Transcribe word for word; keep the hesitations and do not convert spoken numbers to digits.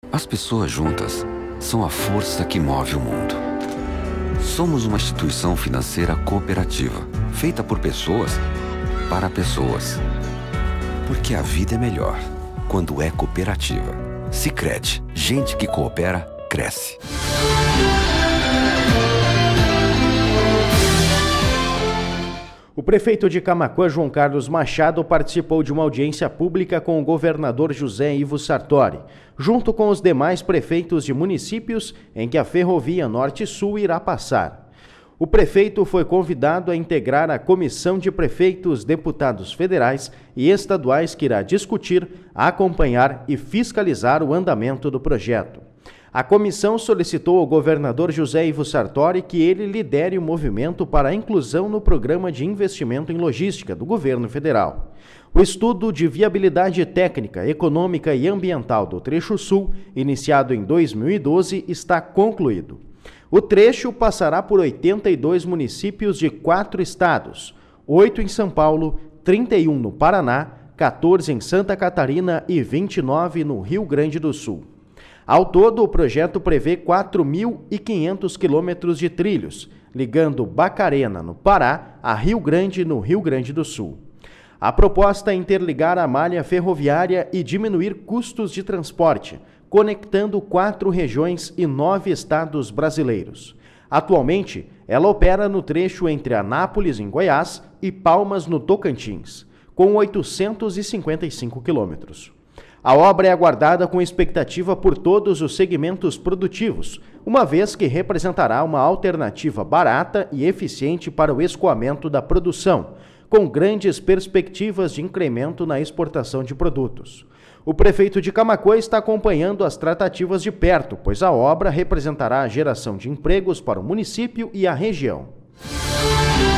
As pessoas juntas são a força que move o mundo. Somos uma instituição financeira cooperativa, feita por pessoas para pessoas. Porque a vida é melhor quando é cooperativa. Sicredi, gente que coopera, cresce. O prefeito de Camaquã, João Carlos Machado, participou de uma audiência pública com o governador José Ivo Sartori, junto com os demais prefeitos de municípios em que a Ferrovia Norte-Sul irá passar. O prefeito foi convidado a integrar a comissão de prefeitos, deputados federais e estaduais que irá discutir, acompanhar e fiscalizar o andamento do projeto. A comissão solicitou ao governador José Ivo Sartori que ele lidere o movimento para a inclusão no Programa de Investimento em Logística do governo federal. O estudo de viabilidade técnica, econômica e ambiental do Trecho Sul, iniciado em dois mil e doze, está concluído. O trecho passará por oitenta e dois municípios de quatro estados, oito em São Paulo, trinta e um no Paraná, quatorze em Santa Catarina e vinte e nove no Rio Grande do Sul. Ao todo, o projeto prevê quatro mil e quinhentos quilômetros de trilhos, ligando Bacarena, no Pará, a Rio Grande, no Rio Grande do Sul. A proposta é interligar a malha ferroviária e diminuir custos de transporte, conectando quatro regiões e nove estados brasileiros. Atualmente, ela opera no trecho entre Anápolis, em Goiás, e Palmas, no Tocantins, com oitocentos e cinquenta e cinco quilômetros. A obra é aguardada com expectativa por todos os segmentos produtivos, uma vez que representará uma alternativa barata e eficiente para o escoamento da produção, com grandes perspectivas de incremento na exportação de produtos. O prefeito de Camaquã está acompanhando as tratativas de perto, pois a obra representará a geração de empregos para o município e a região.